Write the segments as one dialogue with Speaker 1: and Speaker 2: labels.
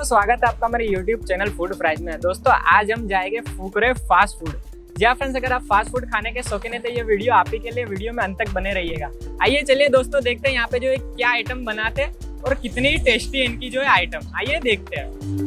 Speaker 1: दोस्तों स्वागत है आपका हमारे YouTube चैनल फूड फ्राइज में। दोस्तों आज हम जाएंगे फुकरे फास्ट फूड। जी हाँ फ्रेंड्स, अगर आप फास्ट फूड खाने के शौकीन है तो ये वीडियो आप ही के लिए, वीडियो में अंत तक बने रहिएगा। आइए चलिए दोस्तों देखते हैं यहाँ पे जो है क्या आइटम बनाते हैं और कितनी टेस्टी है इनकी जो है आइटम। आइए देखते हैं।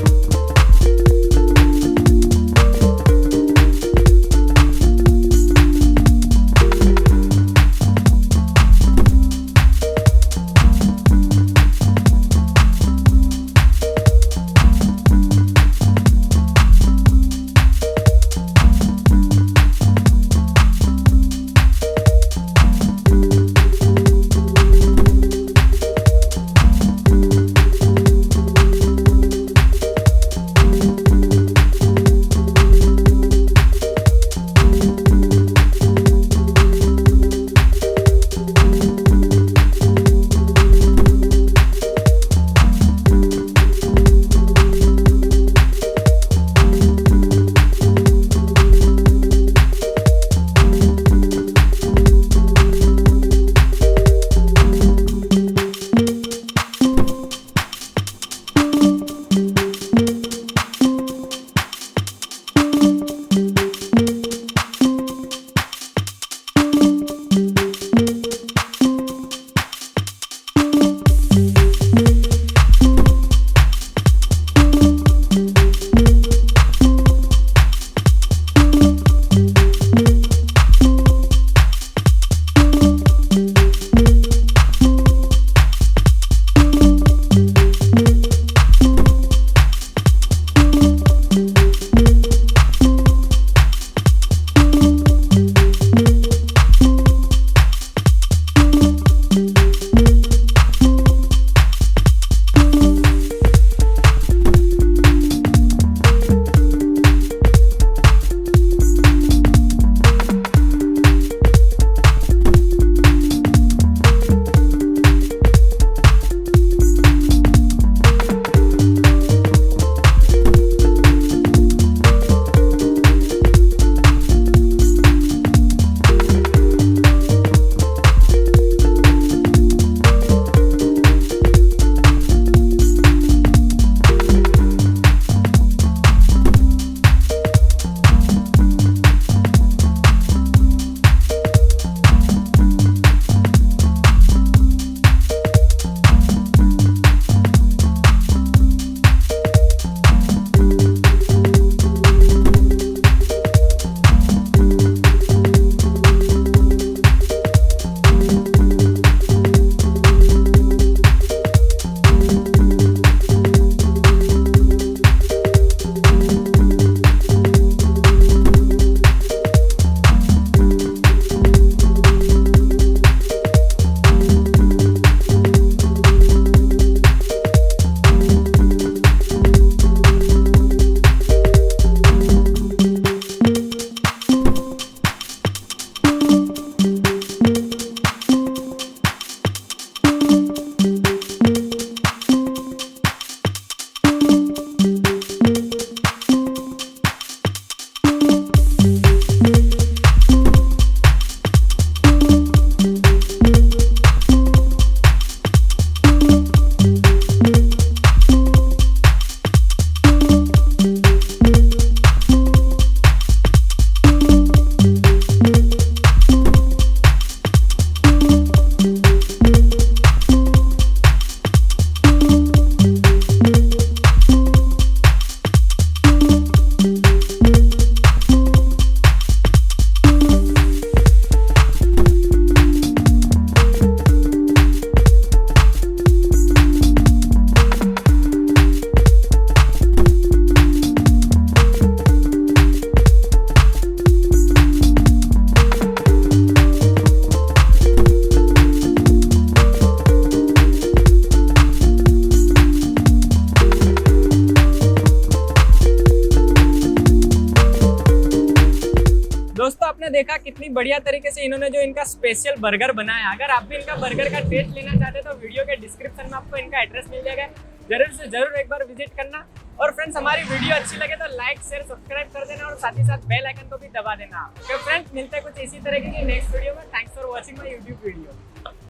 Speaker 1: दोस्तों आपने देखा कितनी बढ़िया तरीके से इन्होंने जो इनका स्पेशल बर्गर बनाया। अगर आप भी इनका बर्गर का टेस्ट लेना चाहते हैं तो वीडियो के डिस्क्रिप्शन में आपको इनका एड्रेस मिल जाएगा, जरूर से जरूर एक बार विजिट करना। और फ्रेंड्स हमारी वीडियो अच्छी लगे तो लाइक शेयर सब्सक्राइब कर देना और साथ ही साथ बेल आइकन को भी दबा देना। तो फ्रेंड्स मिलते हैं कुछ इसी तरह की नेक्स्ट वीडियो में। Thanks for watching my YouTube video.